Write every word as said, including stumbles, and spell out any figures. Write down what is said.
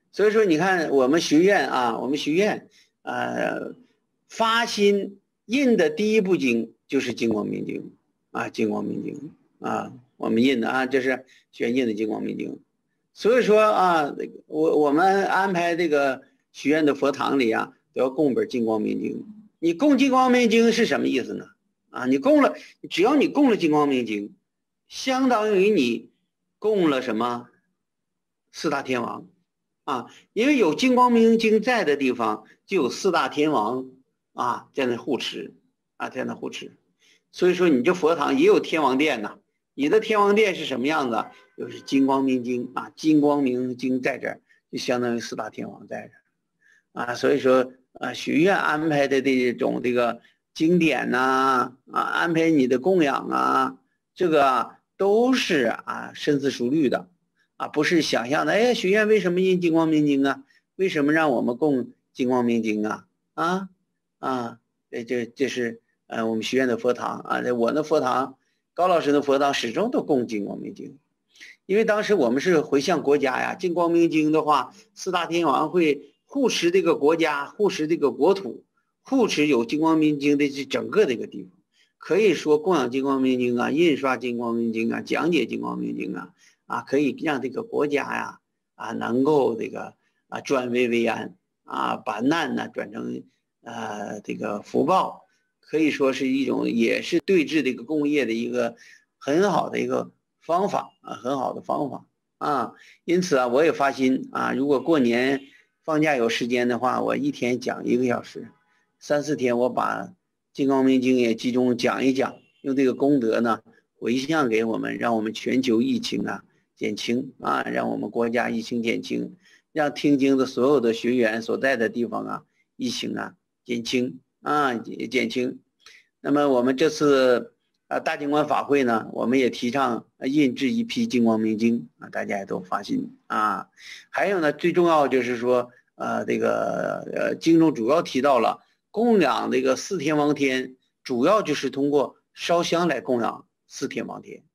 所以说，你看我们学院啊，我们学院呃发心印的第一部经就是《金光明经》啊，《金光明经》啊，我们印的啊，这是学院印的《金光明经》。所以说啊，我我们安排这个学院的佛堂里啊，都要供本《金光明经》。你供《金光明经》是什么意思呢？啊，你供了，只要你供了《金光明经》，相当于你供了什么？四大天王啊，因为有金光明经在的地方，就有四大天王啊在那护持啊，在那护持。所以说，你这佛堂也有天王殿呐。你的天王殿是什么样子？就是金光明经啊，金光明经在这儿，就相当于四大天王在这儿啊。所以说啊，学院安排的这种这个经典呐啊，安排你的供养啊，这个啊都是啊深思熟虑的。啊，不是想象的。哎，学院为什么印金光明经啊？为什么让我们供金光明经啊？啊啊，这这这是呃我们学院的佛堂啊。我的佛堂，高老师的佛堂始终都供金光明经，因为当时我们是回向国家呀。金光明经的话，四大天王会护持这个国家，护持这个国土，护持有金光明经的这整个这个地方。可以说供养金光明经啊，印刷金光明经啊，讲解金光明经啊。啊，可以让这个国家呀，啊，能够这个啊转危为安啊，把难呢转成呃这个福报，可以说是一种也是对治这个工业的一个很好的一个方法啊，很好的方法啊。因此啊，我也发心啊，如果过年放假有时间的话，我一天讲一个小时，三四天我把《金刚明经》也集中讲一讲，用这个功德呢回向给我们，让我们全球疫情啊。减轻啊，让我们国家疫情减轻，让听经的所有的学员所在的地方啊，疫情啊减轻啊减轻。那么我们这次啊大经观法会呢，我们也提倡印制一批金光明经啊，大家也都发心啊。还有呢，最重要就是说，呃，这个呃经中主要提到了供养这个四天王天，主要就是通过烧香来供养四天王天。